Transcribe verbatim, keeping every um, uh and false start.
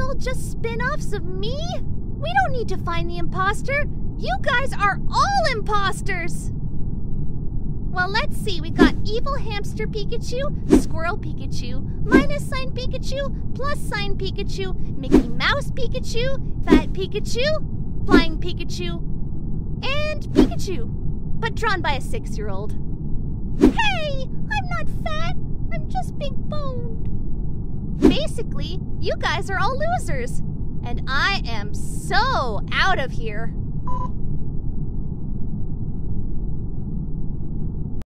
all just spin-offs of me? We don't need to find the imposter. You guys are all imposters! Well, let's see. We got Evil Hamster Pikachu, Squirrel Pikachu, Minus Sign Pikachu, Plus Sign Pikachu, Mickey Mouse Pikachu, Fat Pikachu, Flying Pikachu, and Pikachu, but drawn by a six-year-old. Hey! I'm not fat! I'm just big boned. Basically, you guys are all losers, and I am so out of here.